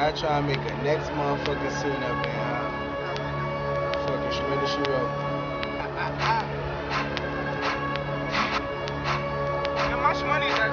I try to make a next motherfucking scene up in fucking shredder she wrote. How much money is that?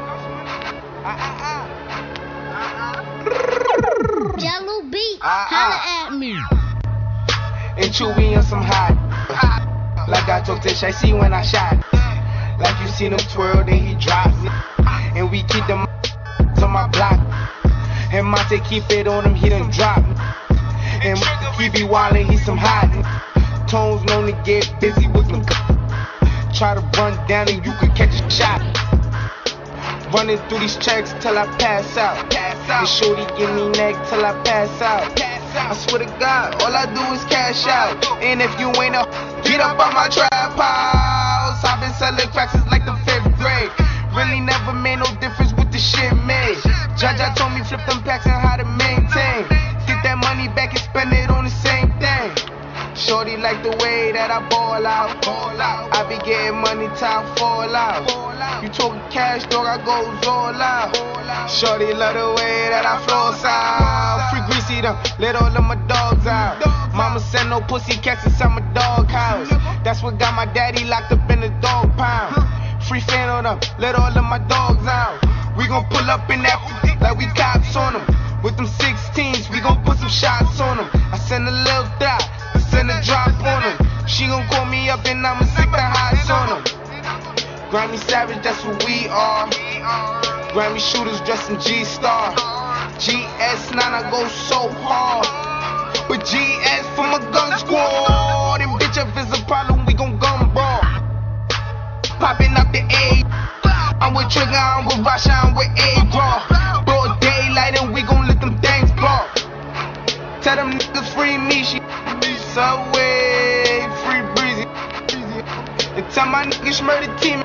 Jello beat, holla at me. And Chewy on some hot. Like I told Tish, I see when I shot. Like you seen him twirl, then he drops. And we keep them on my block. And Monte keep it on him, he done drop. And he be wildin', he some hot. Tones known to get busy with them. Try to run down and you could catch a shot. Running through these checks till I pass out. And shorty give me neck till I pass out. I swear to God, all I do is cash out. And if you ain't a, get up on my trap house. I've been selling cracks since like the 5th grade. Really never made no difference with the shit made. Jaja told me flip them packs and how to maintain. Get that money back and spend it on the same thing. Shorty like the way that I ball out. I be getting money till I fall out. You talking cash, dog, I goes all out. Shorty love the way that I floss out. Free greasy them, let all of my dogs out. Mama send no pussy cats inside my dog house. That's what got my daddy locked up in the dog pound. Free fan on them, let all of my dogs out. We gon' pull up in that like we cops on them. With them 16s, we gon' put some shots on them. I send a little dot, I send a drop on them. She gon' call me up and I'ma stick the highs on them. Grammy Savage, that's what we are. Grammy shooters dressed in G-Star. GS9, I go so hard. But GS for my gun squad. And bitch, if it's a problem, we gon' gun brawl. Popping up the A. I'm with Trigger, I'm with Rasha, I'm with A-Raw. Broad daylight and we gon' let them things blow. Tell them niggas free me, she Subway, free breezy. And tell my niggas murder team.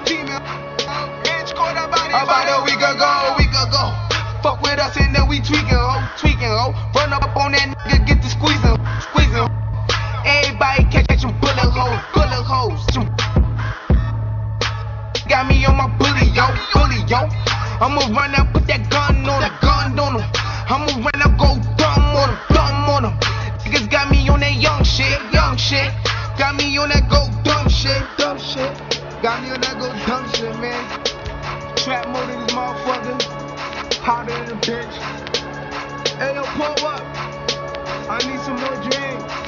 About a week ago. Fuck with us and then we tweaking, ho. Run up on that nigga, get the squeezing. Everybody catching bullet holes. Got me on my bully, yo. I'ma run up, put that gun on him. I'ma run up, go dumb on him. Niggas got me on that young shit. Got me on that go dumb shit. Got me on that go dumb shit, man. Trap mode in this motherfucker. Hotter than a bitch. Hey, yo, pull up. I need some more drink.